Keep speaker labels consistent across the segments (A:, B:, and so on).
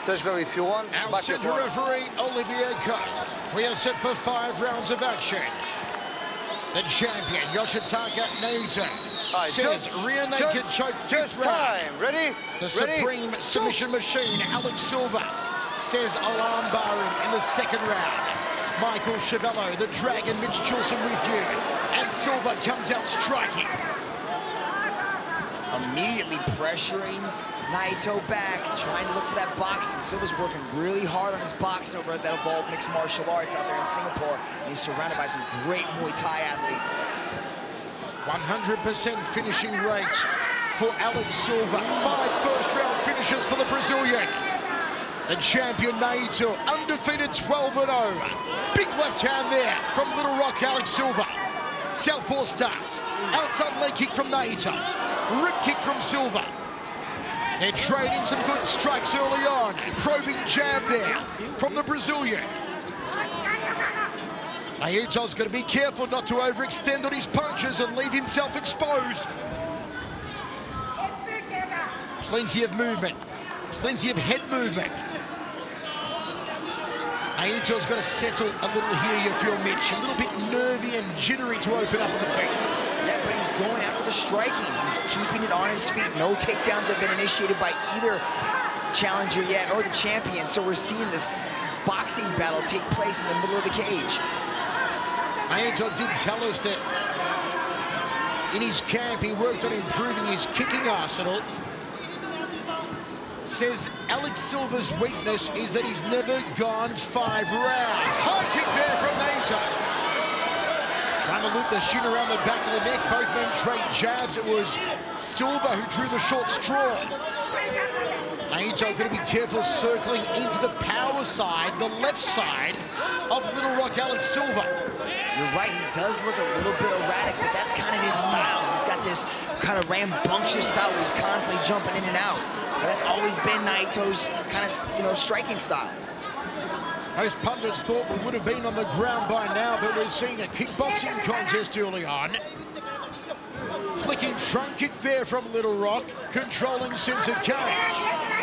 A: Touchdown if you want.
B: Our center referee, Olivier Cote. We are set for 5 rounds of action. The champion, Yoshitaka Naito, says rear naked choke
A: just
B: round.
A: time. Ready?
B: The supreme submission machine, Alex Silva, says alarm barring in the 2nd round. Michael Chiavello, the Dragon, Mitch Chilson with you. And Silva comes out striking.
C: Immediately pressuring Naito back, trying to look for that boxing. Silva's working really hard on his boxing over at that Evolved Mixed Martial Arts out there in Singapore. And he's surrounded by some great Muay Thai athletes.
B: 100% finishing rate for Alex Silva. 5 first-round finishes for the Brazilian. The champion Naito, undefeated 12-0. Big left hand there from Little Rock, Alex Silva. Southpaw starts. Outside leg kick from Naito. Rib kick from Silva. They're trading some good strikes early on. Probing jab there from the Brazilian. Naito's got to be careful not to overextend on his punches and leave himself exposed. Plenty of movement. Plenty of head movement. Naito's got to settle a little here, you feel, Mitch. A little bit nervy and jittery to open up on the feet.
C: Yeah, but he's going after the striking. He's keeping it on his feet. No takedowns have been initiated by either challenger yet or the champion. So we're seeing this boxing battle take place in the middle of the cage.
B: Naito did tell us that in his camp he worked on improving his kicking arsenal. Says Alex Silva's weakness is that he's never gone 5 rounds. High kick there from Naito. Trying to loop the shin around the back of the neck. Both men trade jabs. It was Silva who drew the short straw. Naito going to be careful circling into the power side, the left side of Little Rock Alex Silva.
C: You're right, he does look a little bit erratic, but that's kind of his style. He's got this kind of rambunctious style where he's constantly jumping in and out. But that's always been Naito's kind of, striking style.
B: Most pundits thought we would have been on the ground by now, but we're seeing a kickboxing contest early on. Flicking front kick there from Little Rock, controlling center cage.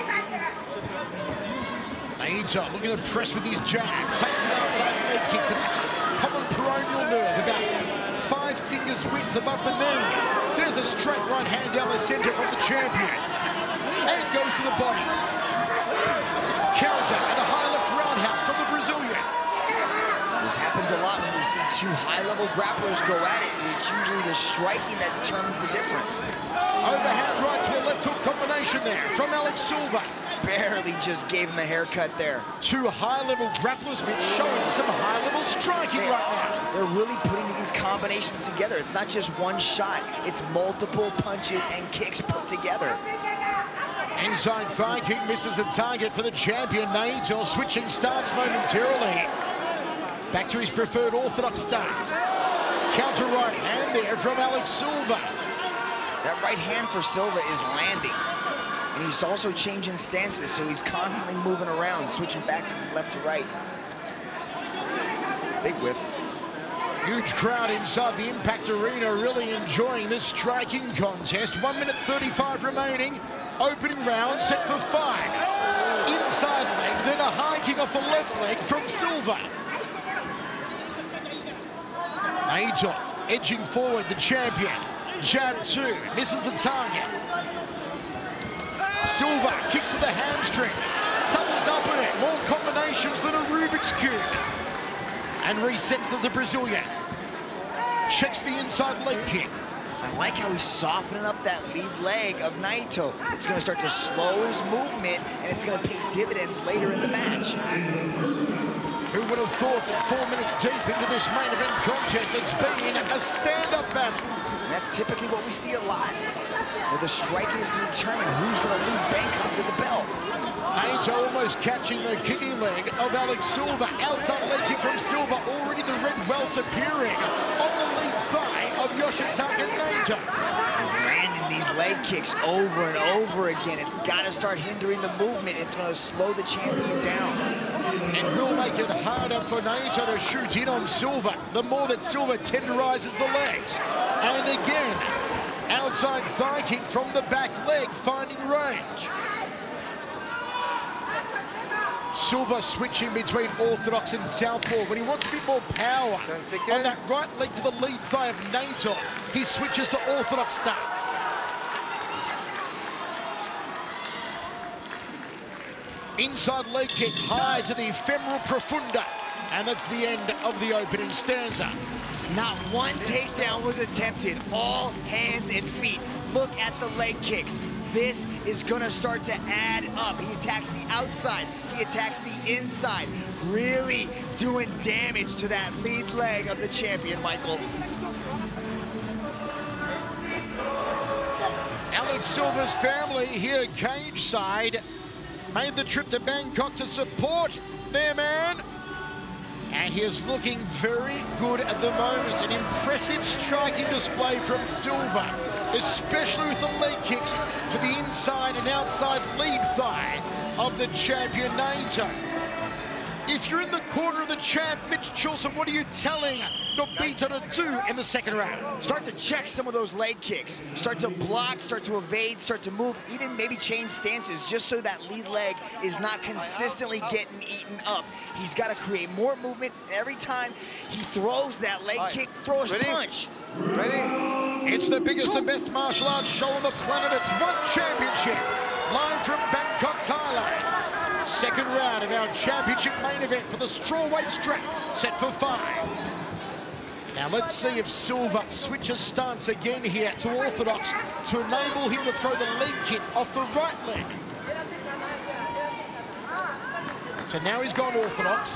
B: Naito looking to press with his jab, takes an outside leg kick to the common peroneal nerve, about 5 fingers width above the knee. There's a straight right hand down the center from the champion. And goes to the body. Counter and a high left roundhouse from the Brazilian.
C: This happens a lot when we see 2 high-level grapplers go at it. It's usually the striking that determines the difference.
B: Overhand right to a left hook combination there from Alex Silva.
C: Barely just gave him a haircut there.
B: 2 high-level grapplers, Mitch, showing some high-level striking right now.
C: They're really putting these combinations together. It's not just one shot. It's multiple punches and kicks put together.
B: Inside thigh kick misses the target for the champion. Naito switching stance momentarily. Back to his preferred orthodox stance. Counter right hand there from Alex Silva.
C: That right hand for Silva is landing. And he's also changing stances, so he's constantly moving around, switching back left to right. Big whiff.
B: Huge crowd inside the Impact Arena, really enjoying this striking contest. 1 minute 35 remaining. Opening round set for 5. Inside leg, then a high kick off the left leg from Silva. Naito edging forward, the champion. Jab 2, misses the target. Silva kicks to the hamstring. Doubles up in it, more combinations than a Rubik's Cube. And resets to the Brazilian. Checks the inside leg kick.
C: I like how he's softening up that lead leg of Naito. It's going to start to slow his movement, and it's going to pay dividends later in the match.
B: Who would have thought that 4 minutes deep into this main event contest, it's been a stand-up battle?
C: And that's typically what we see a lot, where the striking is going to determine who's going to leave Bangkok with the belt.
B: Naito almost catching the kicking leg of Alex Silva. Outside leg kick from Silva, already the red welt appearing on the lead thigh of Yoshitaka Naito.
C: He's landing these leg kicks over and over again. It's got to start hindering the movement. It's going to slow the champion down.
B: And will make it harder for Naito to shoot in on Silva, the more that Silva tenderizes the legs. And again, outside thigh kick from the back leg, finding range. Silva switching between orthodox and southpaw. When he wants a bit more power on that right leg to the lead thigh of Naito, he switches to orthodox stance. Inside leg kick high to the femoral profunda. And that's the end of the opening stanza.
C: Not one takedown was attempted. All hands and feet. Look at the leg kicks. This is gonna start to add up. He attacks the outside, he attacks the inside, really doing damage to that lead leg of the champion, Michael.
B: Alex Silva's family here cage side made the trip to Bangkok to support their man. And he is looking very good at the moment. An impressive striking display from Silva, especially with the leg kicks to the inside and outside lead thigh of the champion Naito. If you're in the corner of the champ, Mitch Chilson, what are you telling Nobita to do in the second round?
C: Start to check some of those leg kicks. Start to block, start to evade, start to move, even maybe change stances just so that lead leg is not consistently getting eaten up. He's got to create more movement. Every time he throws that leg kick, throw his punch.
A: Ready?
B: It's the biggest and best martial arts show on the planet. It's ONE Championship, live from Bangkok, Thailand. Second round of our championship main event for the strawweight strap, set for 5. Now let's see if Silva switches stance again here to orthodox to enable him to throw the leg kick off the right leg. So now he's gone orthodox.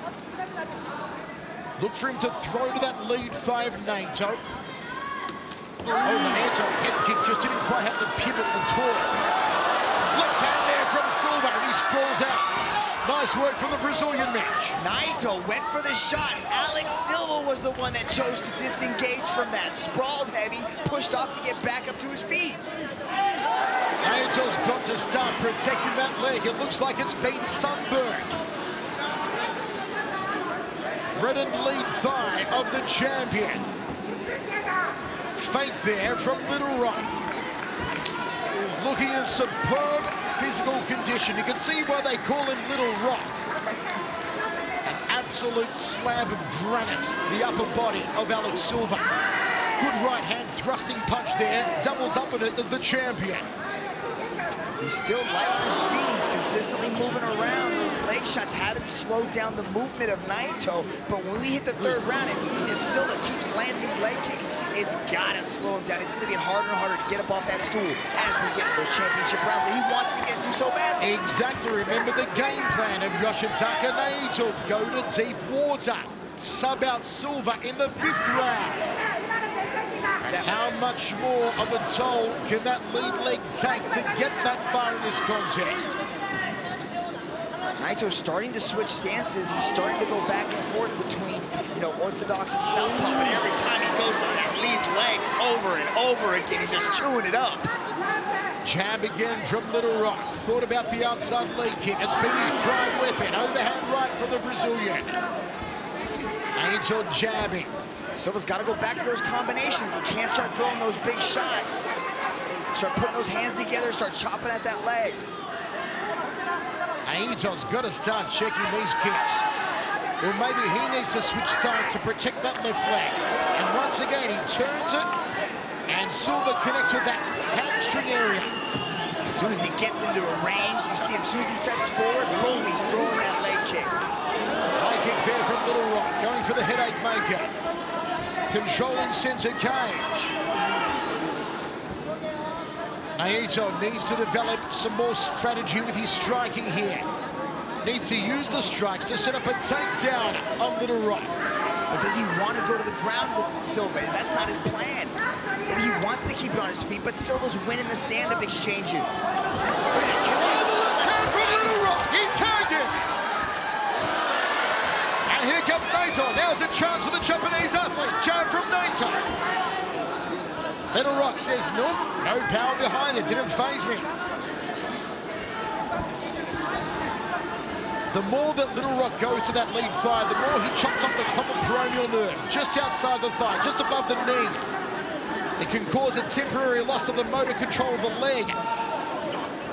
B: Look for him to throw to that lead thigh of Naito. Oh, Naito head kick just didn't quite have the pivot at all. Left hand there from Silva, and he sprawls out. Nice work from the Brazilian match.
C: Naito went for the shot. Alex Silva was the one that chose to disengage from that. Sprawled heavy, pushed off to get back up to his feet.
B: Naito's got to start protecting that leg. It looks like it's been sunburned. Reddened lead thigh of the champion. Fake there from Little Rock. Looking in superb physical condition. You can see why they call him Little Rock. An absolute slab of granite, the upper body of Alex Silva. Good right hand thrusting punch there. Doubles up with it as the champion.
C: He's still light on his feet. He's consistently moving around. Those leg shots haven't slowed down the movement of Naito. But when we hit the third round, if Silva keeps landing these leg kicks, it's got to slow him down. It's going to get harder and harder to get up off that stool as we get those championship rounds that he wants to get into so badly.
B: Exactly. Remember the game plan of Yoshitaka Naito. Go to deep water. Sub out Silva in the 5th round. And how much more of a toll can that lead leg take to get that far in this contest?
C: Naito's starting to switch stances. He's starting to go back and forth between, orthodox and southpaw, but every time he goes to that lead leg over and over again, he's just chewing it up.
B: Jab again from Little Rock. Thought about the outside leg kick. It's been his prime weapon. Overhand right from the Brazilian. Naito jabbing.
C: Silva's got to go back to those combinations. He can't start throwing those big shots. Start putting those hands together, start chopping at that leg.
B: Naito's got to start checking these kicks. Or maybe he needs to switch stance to protect that left leg. And once again, he turns it, and Silva connects with that hamstring area.
C: As soon as he gets into a range, you see him, as soon as he steps forward, boom, he's throwing that leg kick.
B: High kick there from Little Rock, going for the headache maker. Controlling center cage. Naito needs to develop some more strategy with his striking here. Needs to use the strikes to set up a takedown on Little Rock.
C: But does he want to go to the ground with Silva? That's not his plan. Maybe he wants to keep it on his feet, but Silva's winning the stand-up exchanges. Look at that.
B: Oh, the left hand from Little Rock. He tagged it. And here comes Naito. Now's a chance for the Japanese athlete. Jab from Naito. Little Rock says, nope, no power behind it. Didn't faze me. The more that Little Rock goes to that lead thigh, the more he chops up the common peroneal nerve, just outside the thigh, just above the knee. It can cause a temporary loss of the motor control of the leg.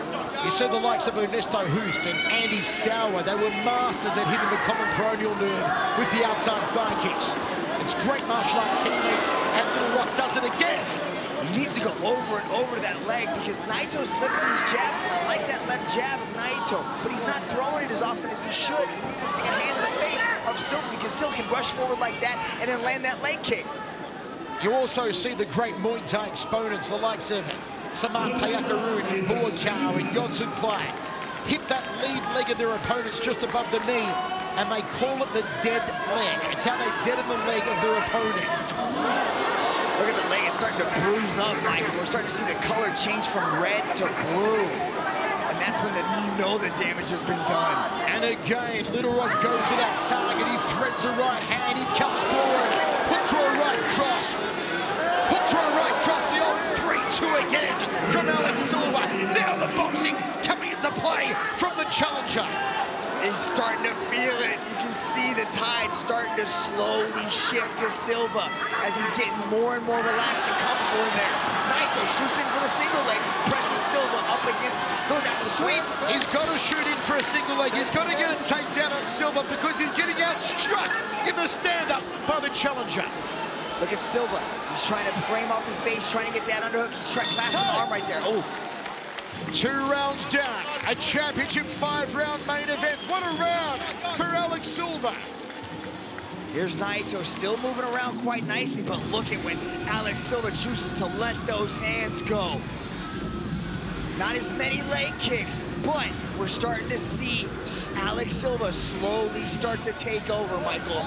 B: You see the likes of Ernesto Hoost and Andy Sauer. They were masters at hitting the common peroneal nerve with the outside thigh kicks. It's great martial arts technique, and Little Rock does it again.
C: He needs to go over and over that leg because Naito's slipping these jabs, and I like that left jab of Naito, but he's not throwing it as often as he should. He needs to stick a hand in the face of Silva because Silva can rush forward like that and then land that leg kick.
B: You also see the great Muay Thai exponents, the likes of Samart Payakaroon and Buakaw and Yodson Clay, hit that lead leg of their opponents just above the knee, and they call it the dead leg. It's how they deaden the leg of their opponent.
C: Look at the leg, it's starting to bruise up, Michael. We're starting to see the color change from red to blue. And that's when you know the damage has been done.
B: And again, Little Rock goes to that target. He threads the right hand, he comes forward. Hook to a right cross. Hook to a right cross, the old 3-2 again from Alex Silva. Now the boxing coming into play from the challenger.
C: He's starting to feel it. You can see the tide starting to slowly shift to Silva as he's getting more and more relaxed and comfortable in there. Naito shoots in for the single leg, presses Silva up against, goes after the sweep.
B: He's got to shoot in for a single leg. He's got to get a takedown on Silva because he's getting outstruck in the stand-up by the challenger.
C: Look at Silva. He's trying to frame off the face, trying to get that underhook. He's trying to clasp the arm right there. Oh.
B: 2 rounds down, a championship 5-round main event. What a round for Alex Silva.
C: Here's Naito still moving around quite nicely, but look at when Alex Silva chooses to let those hands go. Not as many leg kicks, but we're starting to see Alex Silva slowly start to take over, Michael.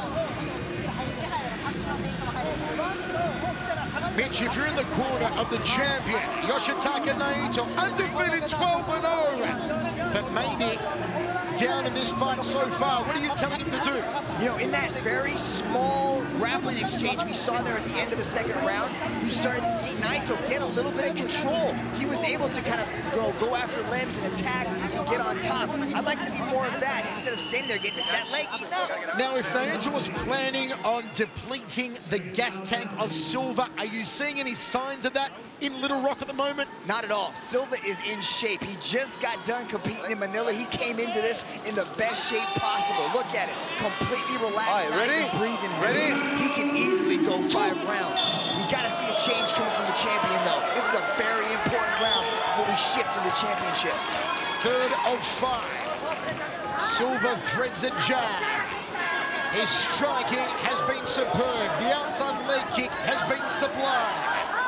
B: Mitch, if you're in the corner of the champion, Yoshitaka Naito, undefeated 12-0, but maybe down in this fight so far, what are you telling him to do?
C: You know, in that very small grappling exchange we saw there at the end of the second round, you started to see Naito get a little bit of control. He was able to kind of go after limbs and attack and get on top. I'd like to see more of that instead of standing there getting that leg eaten up.
B: Now, if Naito was planning on depleting the gas tank of Silva, are you seeing any signs of that in Little Rock at the moment?
C: Not at all. Silva is in shape. He just got done competing in Manila. He came into this in the best shape possible. Look at it. Completely relaxed.
A: All right, ready?
C: Breathing heavy. He can easily go 5 rounds. We got to see a change coming from the champion, though. This is a very important round before we shift to the championship.
B: 3rd of 5. Silva threads a jab. His striking has been superb. The outside leg kick has been sublime.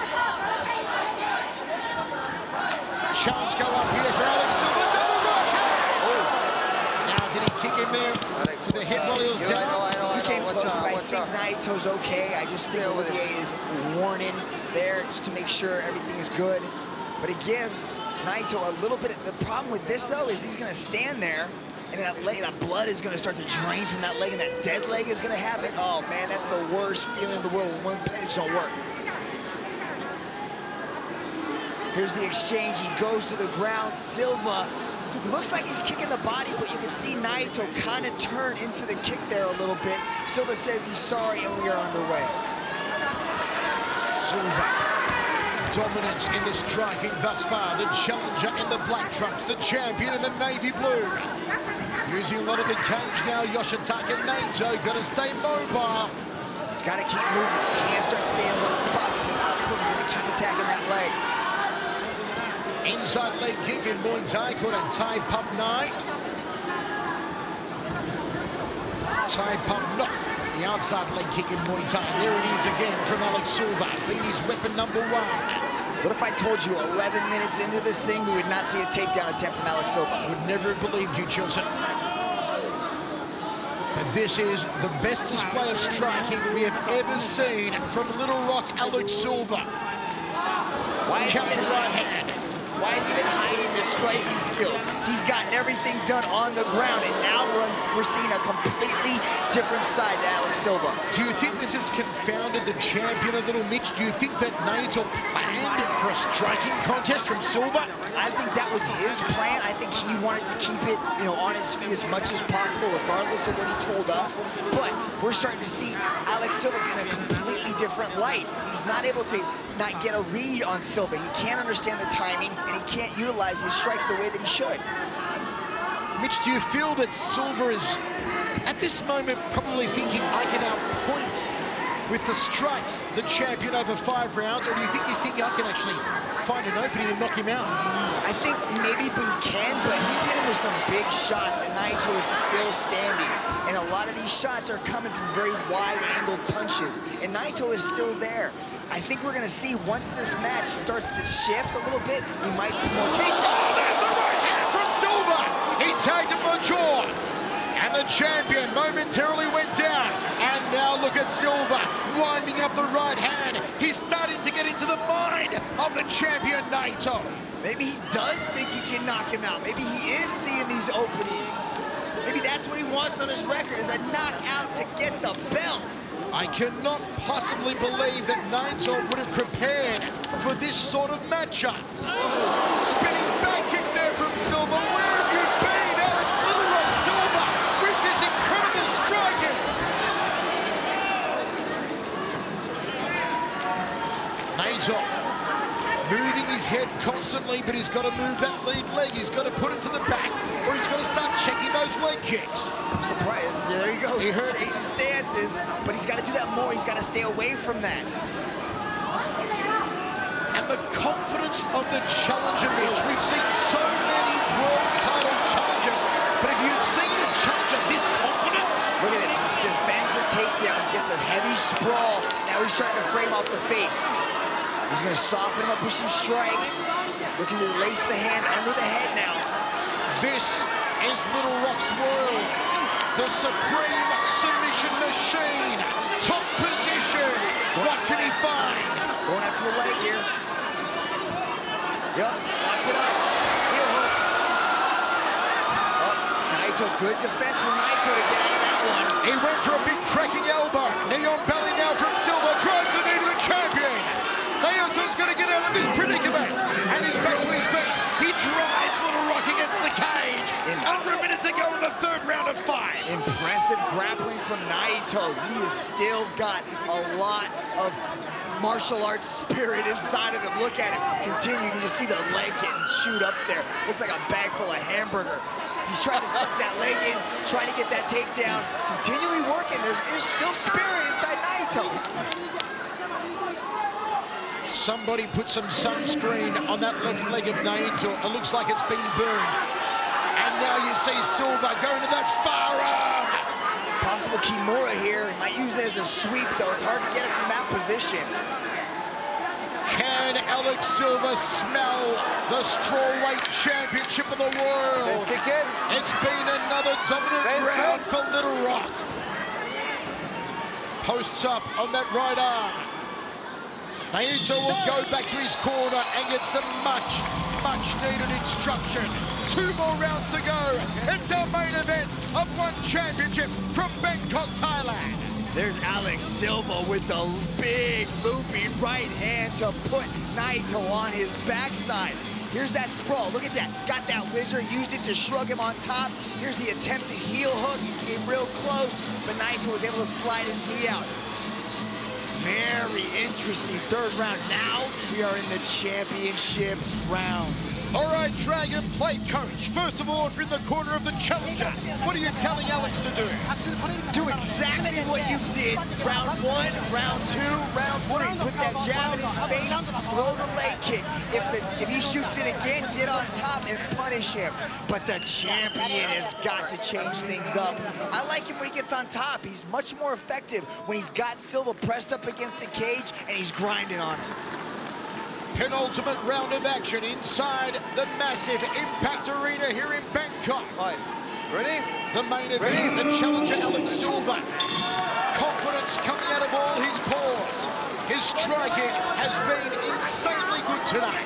B: Chance go up here for Alex Silva. Double right hand. Oh. Now, did he kick him there for the head while he was down?
C: He came close, but I think Naito's okay. I just think Olivier is warning there just to make sure everything is good. But it gives Naito a little bit of, the problem with this, though, is he's going to stand there, and that leg, that blood is going to start to drain from that leg, and that dead leg is going to happen. Oh, man, that's the worst feeling in the world when one appendage don't work. Here's the exchange. He goes to the ground. Silva looks like he's kicking the body, but you can see Naito kind of turn into the kick there a little bit. Silva says he's sorry, and we are underway.
B: Silva, dominance in the striking thus far. The challenger in the black trunks, the champion in the navy blue. Using a lot of the cage now, Yoshitaka Naito, got to stay mobile.
C: He's got to keep moving. He can't start staying in one spot because Alex Silva's going to keep attacking that leg.
B: Inside leg kick in Muay Thai called a Thai pump 9. Thai pump knock. The outside leg kick in Muay Thai. There it is again from Alex Silva, being his weapon number 1.
C: What if I told you 11 minutes into this thing, we would not see a takedown attempt from Alex Silva?
B: Would never have believed you, Chilson. But this is the best display of striking we have ever seen from Little Rock Alex Silva.
C: Why is
B: Counter right hand.
C: Why has he been hiding the striking skills? He's gotten everything done on the ground, and now we're seeing a completely different side to Alex Silva.
B: Do you think this has confounded the champion a little, Mitch? Do you think that Naito planned for a striking contest from Silva?
C: I think that was his plan. I think he wanted to keep it, you know, on his feet as much as possible, regardless of what he told us. But we're starting to see Alex Silva in a completely different light. He's not able to not get a read on Silva. He can't understand the timing, and he can't utilize his strikes the way that he should.
B: Mitch, do you feel that Silva is, at this moment, probably thinking, I can outpoint with the strikes the champion over 5 rounds, or do you think he's thinking, I can actually find an opening and knock him out?
C: I think maybe he can, but he's hitting with some big shots, and Naito is still standing. And a lot of these shots are coming from very wide-angled punches, and Naito is still there. I think we're gonna see, once this match starts to shift a little bit, we might see more takedowns.
B: Oh, there's the right hand from Silva! He tagged him on the jaw. And the champion momentarily went down. And now look at Silva winding up the right hand. He's starting to get into the mind of the champion, Naito.
C: Maybe he does think he can knock him out. Maybe he is seeing these openings. Maybe that's what he wants on his record, is a knockout to get the belt.
B: I cannot possibly believe that Naito would have prepared for this sort of matchup. Spinning back kick there from Silva. Where have you been, Alex Little Rock Silva, with this incredible striking? Naito moving his head constantly, but he's got to move that lead leg. He's got to put it to the back, or he's got to start checking those leg kicks.
C: I'm surprised. There you go.
B: He hurt
C: his stances, but he's got to do that more. He's got to stay away from that.
B: And the confidence of the challenger, Mitch. We've seen so many world title challenges, but have you seen a challenger this confident?
C: Look at this. He defends the takedown, gets a heavy sprawl. Now he's starting to frame off the face. He's going to soften him up with some strikes. Looking to lace the hand under the head now.
B: This is Little Rock's world. The supreme submission machine. Top position. What can he find?
C: Going after the leg here. Yup, locked it up. Heel hook. Oh, Naito, good defense from Naito to get out of that one.
B: He went for a big cracking elbow. Knee on belly now from Silva. Drives the knee to the champion. Naito's going to get out of this predicament. And he's back to his feet. He drives Little Rock against the cage. Under a minute to go in the 3rd round of 5.
C: Impressive grappling from Naito. He has still got a lot of martial arts spirit inside of him. Look at him continue. You just see the leg getting chewed up there. Looks like a bag full of hamburger. He's trying to suck that leg in, trying to get that takedown. Continually working. There's still spirit inside Naito.
B: Somebody put some sunscreen on that left leg of Naito. It looks like it's been burned. And now you see Silva going to that far arm.
C: Possible Kimura here. He might use it as a sweep, though. It's hard to get it from that position.
B: Can Alex Silva smell the Strawweight Championship of the world? It's been another dominant round for Little Rock. Posts up on that right arm. Naito will go back to his corner and get some much needed instruction. 2 more rounds to go. It's our main event of ONE Championship from Bangkok, Thailand.
C: There's Alex Silva with the big looping right hand to put Naito on his backside. Here's that sprawl. Look at that. Got that whizzer, used it to shrug him on top. Here's the attempted heel hook. He came real close, but Naito was able to slide his knee out. Very interesting 3rd round. Now we are in the championship rounds.
B: All right, Dragon Plate coach. First of all, if you're in the corner of the challenger, what are you telling Alex to do?
C: Do exactly what you did. Round 1, round 2, round 3. Put that jab in his face, throw the leg kick. If he shoots it again, get on top and punish him. But the champion has got to change things up. I like him when he gets on top. He's much more effective when he's got Silva pressed up against the cage and he's grinding on him.
B: Penultimate round of action inside the massive Impact Arena here in Bangkok.
A: Ready?
B: The main event, the challenger Alex Silva. Confidence coming out of all his pores. His striking has been insanely good tonight.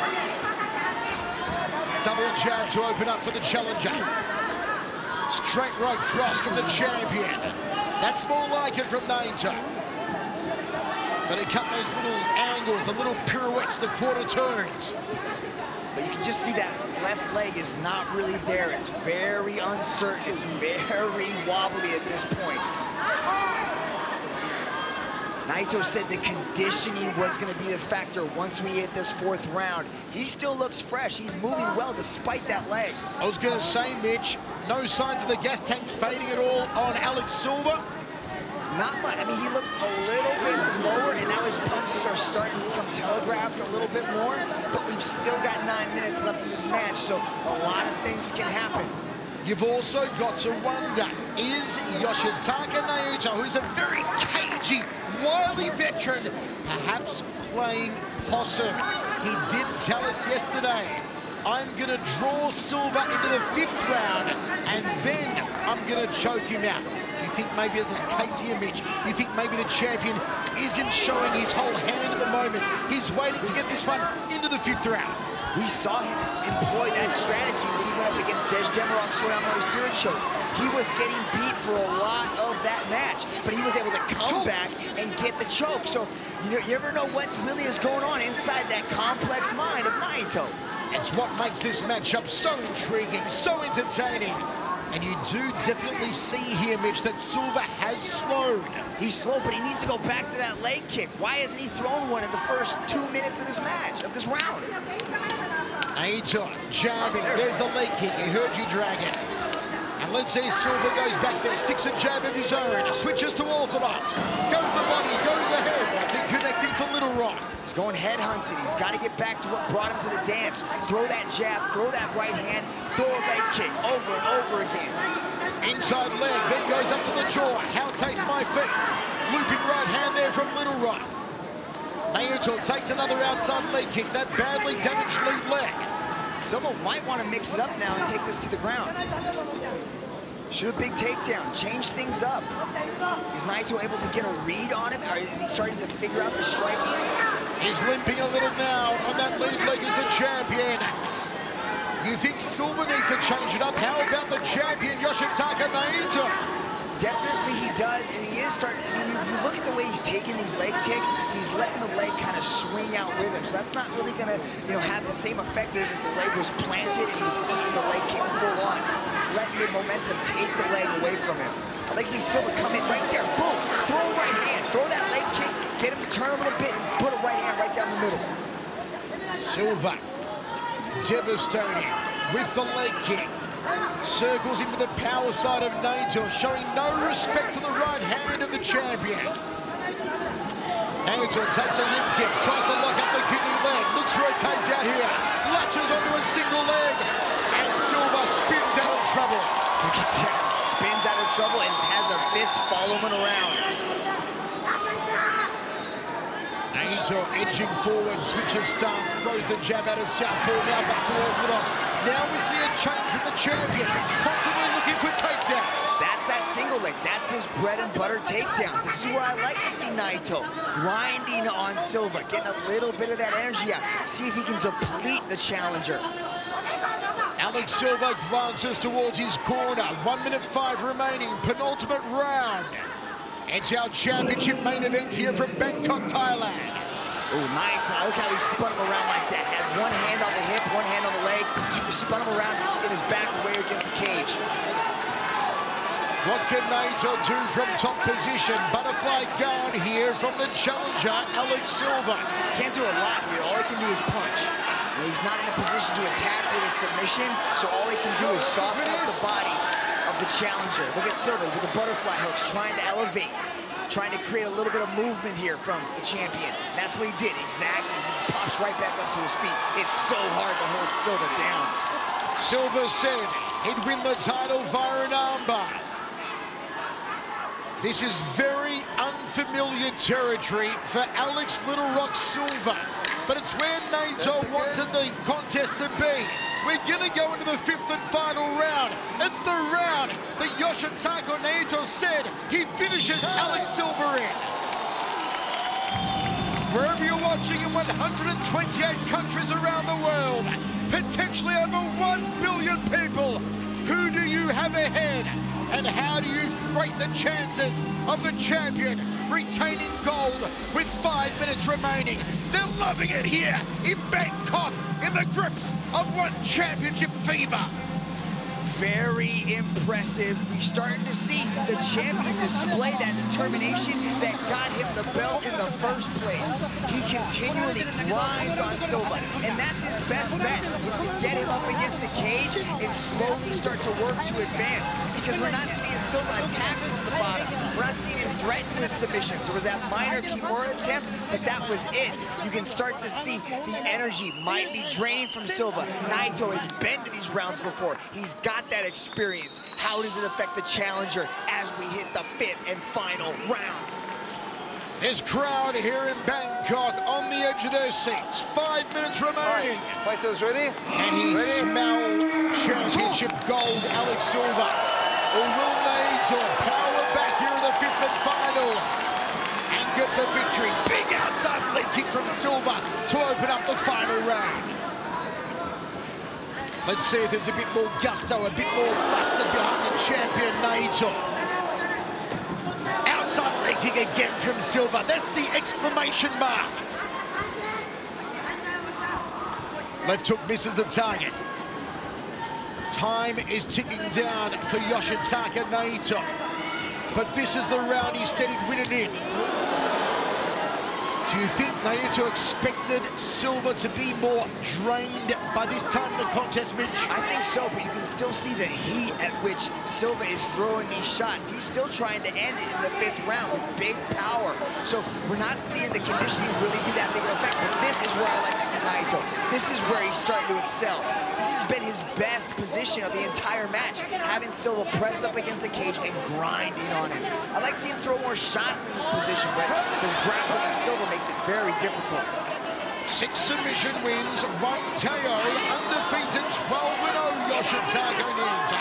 B: Double jab to open up for the challenger. Straight right cross from the champion. That's more like it from Naito. But he cut those little angles, the little pirouettes, the quarter turns.
C: But you can just see that left leg is not really there. It's very uncertain. It's very wobbly at this point. Naito said the conditioning was going to be the factor once we hit this 4th round. He still looks fresh. He's moving well despite that leg.
B: I was going to say, Mitch, no signs of the gas tank fading at all on Alex Silva.
C: Not much. I mean, he looks a little bit slower, and now his punches are starting to become telegraphed a little bit more, but we've still got 9 minutes left in this match, so a lot of things can happen.
B: You've also got to wonder, is Yoshitaka Naito, who's a very cagey, wily veteran, perhaps playing possum? He did tell us yesterday, I'm going to draw Silva into the 5th round, and then I'm going to choke him out. Do you think maybe that's the case here, Mitch? You think maybe the champion isn't showing his whole hand at the moment? He's waiting to get this one into the 5th round.
C: We saw him employ that strategy when he went up against Dejamarok Soyama. He was getting beat for a lot of that match, but he was able to come back and get the choke. So you never know what really is going on inside that complex mind of Naito.
B: It's what makes this matchup so intriguing, so entertaining. And you do definitely see here, Mitch, that Silva has slowed.
C: He's slow, but he needs to go back to that leg kick. Why hasn't he thrown one in the first 2 minutes of this match, of this round?
B: Naito jabbing. There's the leg kick. He heard you, Dragon. And let's see, Silva goes back there, sticks a jab of his own, switches to orthodox. Goes the body, goes the head. I think connecting for Little Rock.
C: He's going head hunting. He's got to get back to what brought him to the dance. Throw that jab, throw that right hand, throw a leg kick over and over again.
B: Inside leg, then goes up to the jaw. How taste my feet. Looping right hand there from Little Rock. Naito takes another outside leg kick, that badly damaged lead leg.
C: Someone might want to mix it up now and take this to the ground. Shoot a big takedown, change things up. Is Naito able to get a read on him, or is he starting to figure out the striking?
B: He's limping a little now on that lead leg as the champion. You think Silva needs to change it up? How about the champion, Yoshitaka Naito?
C: Definitely he does, and he is starting. I mean, if you look at the way he's taking these leg kicks, he's letting the leg kind of swing out with him. So that's not really going to, have the same effect as the leg was planted and he was eating the leg kick full on. He's letting the momentum take the leg away from him. Alex Silva come in right there, boom, throw a right hand, throw that leg kick, get him to turn a little bit, and put a right hand right down the middle.
B: Silva, devastating with the leg kick. Circles into the power side of Naito, showing no respect to the right hand of the champion. Naito takes a rib kick, tries to lock up the kicking leg, looks for a takedown here, latches onto a single leg, and Silva spins out of trouble.
C: Look at that, spins out of trouble and has a fist follow him around.
B: Naito edging forward, switches stance, throws the jab out of southpaw, now back to orthodox. Now we see a change from the champion, constantly looking for takedowns.
C: That's that single leg. That's his bread and butter takedown. This is where I like to see Naito grinding on Silva, getting a little bit of that energy out. See if he can deplete the challenger.
B: Alex Silva glances towards his corner. 1 minute 5 remaining, penultimate round. It's our championship main event here from Bangkok, Thailand.
C: Oh, nice. Now look how he spun him around like that. Had one hand on the hip, one hand on the leg, spun him around in his back away against the cage.
B: What can Naito do from top position? Butterfly gun here from the challenger, Alex Silva.
C: Can't do a lot here. All he can do is punch. He's not in a position to attack with a submission, so all he can do is soften up the body of the challenger. Look at Silva with the butterfly hooks, trying to elevate, trying to create a little bit of movement here from the champion. And that's what he did, exactly. He pops right back up to his feet. It's so hard to hold Silva down.
B: Silva said he'd win the title via an armbar. This is very unfamiliar territory for Alex Little Rock Silva, but it's where Naito wanted the contest to be. We're gonna go into the 5th and final round. It's the round that Yoshitaka Naito said he finishes Alex Silva in. Wherever you're watching in 128 countries around the world, potentially over 1 billion people, who do you have ahead? And how do you rate the chances of the champion retaining gold with 5 minutes remaining? They're loving it here in Bangkok, in the grips of ONE Championship fever.
C: Very impressive. We're starting to see the champion display that determination that got him the belt in the first place. He continually grinds on Silva, and that's his best bet, is to get him up against the cage and slowly start to work to advance, because we're not seeing Silva attack from the bottom. We're not seeing him threaten with submissions. There was that minor Kimura attempt, but that was it. You can start to see the energy might be draining from Silva. Naito has been to these rounds before. He's got that experience. How does it affect the challenger as we hit the 5th and final round?
B: His crowd here in Bangkok on the edge of their seats. 5 minutes remaining.
A: Fighters ready?
B: And he smelled championship gold, Alex Silva. Or will Naito power back here in the 5th and final and get the victory? Big outside leg kick from Silva to open up the final round. Let's see if there's a bit more gusto, a bit more mustard behind the champion, Naito. Outside leg kick again from Silva. That's the exclamation mark. Left hook misses the target. Time is ticking down for Yoshitaka Naito. But this is the round he said he'd win it in. Do you think Naito expected Silva to be more drained by this time in the contest, Mitch?
C: I think so, but you can still see the heat at which Silva is throwing these shots. He's still trying to end it in the 5th round with big power. So we're not seeing the conditioning really be that big of an effect, but this is where I like to see Naito. This is where he's starting to excel. This has been his best position of the entire match, having Silva pressed up against the cage and grinding on him. I like to see him throw more shots in this position, but his grappling of Silva makes it very difficult.
B: 6 submission wins, 1 KO, undefeated 12-0 Yoshitaka Naito.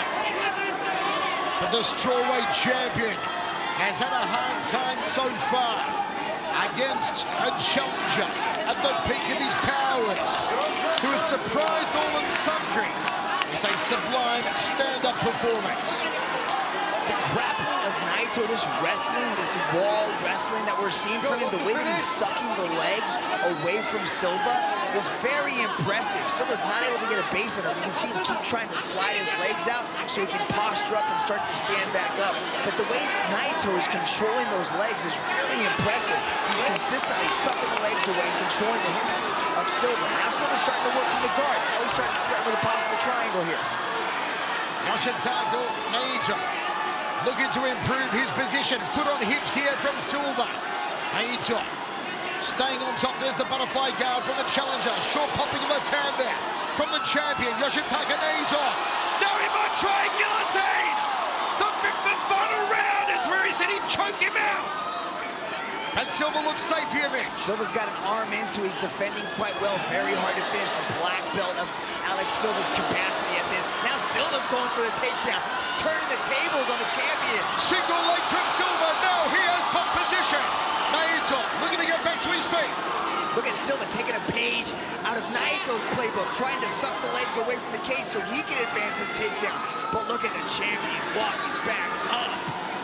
B: But the strawweight champion has had a hard time so far against a challenger at the peak of his powers, who has surprised all and sundry with a sublime stand-up performance.
C: The grappling of Naito, this wrestling, this wall wrestling that we're seeing from him, the way that he's sucking the legs away from Silva is very impressive. Silva's not able to get a base on him. You can see him keep trying to slide his legs out so he can posture up and start to stand back up. But the way Naito is controlling those legs is really impressive. He's consistently sucking the legs away and controlling the hips of Silva. Now Silva's starting to work from the guard. Now he's starting to threaten with a possible triangle here.
B: Yoshitaka Naito looking to improve his position. Foot on hips here from Silva. Naito staying on top. There's the butterfly guard from the challenger. Short popping left hand there from the champion, Yoshitaka Naito. Now he might try guillotine. The 5th and final round is where he said he'd choke him out. And Silva looks safe here, Mitch.
C: Silva's got an arm in, so he's defending quite well. Very hard to finish. A black belt of Alex Silva's capacity at this. Now Silva's going for the takedown, turning the tables on the champion.
B: Single leg from Silva. Now he has top position. Naito looking to get back to his feet.
C: Look at Silva taking a page out of Naito's playbook, trying to suck the legs away from the cage so he can advance his takedown. But look at the champion walking back up.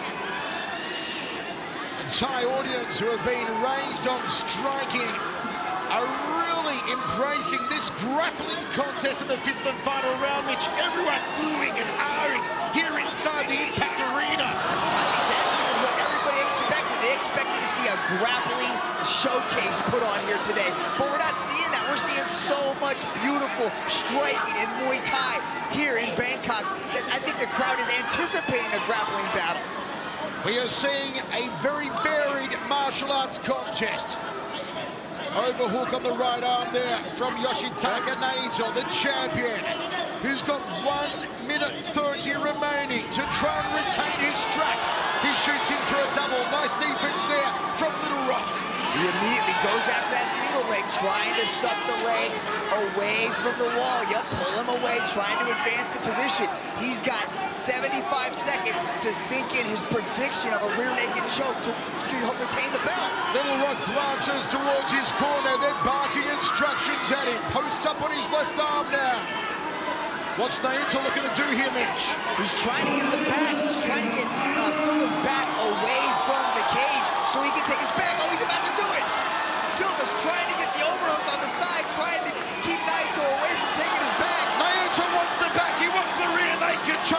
B: Thai audience who have been raised on striking are really embracing this grappling contest in the 5th and final round, which everyone oohing and ahhing here inside the Impact Arena.
C: I think that is what everybody expected. They expected to see a grappling showcase put on here today, but we're not seeing that. We're seeing so much beautiful striking and Muay Thai here in Bangkok that I think the crowd is anticipating a grappling battle.
B: We are seeing a very varied martial arts contest. Overhook on the right arm there from Yoshitaka Naito, the champion, who's got 1 minute 30 remaining to try and retain his strap. He shoots in for a double. Nice defense there from Little Rock.
C: He immediately goes after that single leg, trying to suck the legs away from the wall. Yep, pull him away, trying to advance the position. He's got 75 seconds to sink in his prediction of a rear naked choke to retain the belt.
B: Little Rock glances towards his corner. They're barking instructions at him. Posts up on his left arm now. What's Naito looking to do here, Mitch?
C: He's trying to get the back. He's trying to get Silva's back away from the cage so he can take his back. Oh, he's about to do it. Silva's trying to get the overhook on the side, trying to keep Naito away from taking his back.
B: Naito wants the back. He wants the rear naked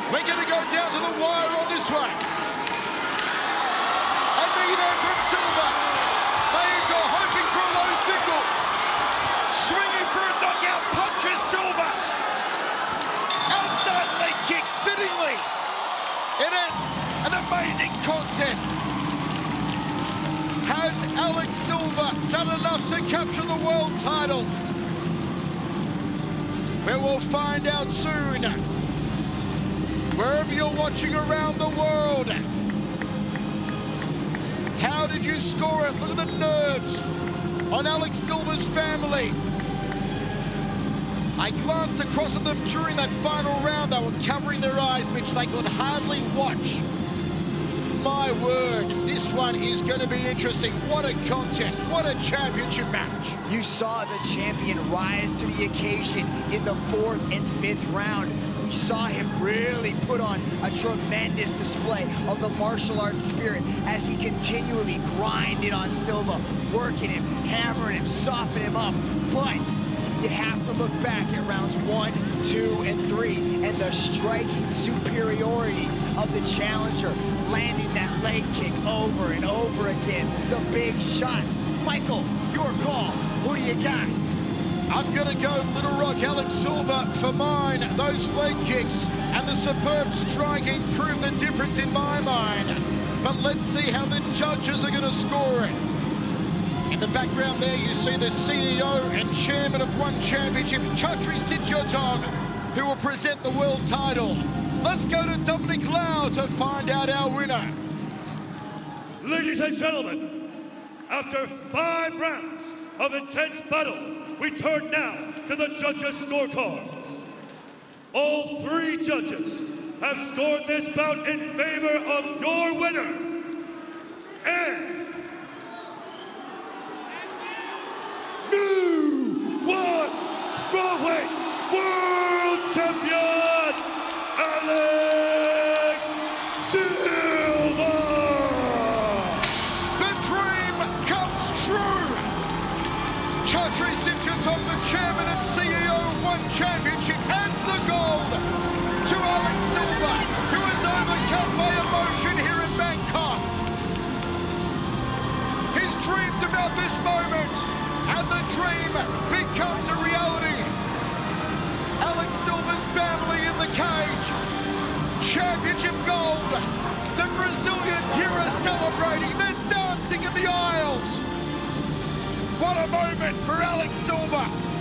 B: We're going to go down to the wire on this one. A knee there from Silva. Naito hoping for a low single. Swinging for a knockout punch is Silva. Outside leg kick, fittingly. It ends an amazing contest. Has Alex Silva done enough to capture the world title? We will find out soon. Wherever you're watching around the world, how did you score it? Look at the nerves on Alex Silva's family. I glanced across at them during that final round. They were covering their eyes, Mitch. They could hardly watch. My word, this one is going to be interesting. What a contest, what a championship match.
C: You saw the champion rise to the occasion in the 4th and 5th round. We saw him really put on a tremendous display of the martial arts spirit as he continually grinded on Silva, working him, hammering him, softening him up. But you have to look back at rounds 1, 2, and 3 and the striking superiority of the challenger, landing that leg kick over and over again, the big shots. Michael, your call. Who do you got?
B: I'm going to go Little Rock Alex Silva for mine. Those leg kicks and the superb striking prove the difference in my mind. But let's see how the judges are going to score it. In the background there, you see the CEO and chairman of ONE Championship, Yoshitaka, who will present the world title. Let's go to Dominic Lau to find out our winner.
D: Ladies and gentlemen, after 5 rounds of intense battle, we turn now to the judges' scorecards. All 3 judges have scored this bout in favor of your winner. And new ONE Strawweight World Champion, Alex Silva!
B: The dream comes true! Yoshitaka, the chairman and CEO of ONE Championship, hands the gold to Alex Silva, who is overcome by emotion here in Bangkok. He's dreamed about this moment, and the dream becomes a reality. Alex Silva's family in the cage. Championship gold. The Brazilians here are celebrating. They're dancing in the aisles. What a moment for Alex Silva.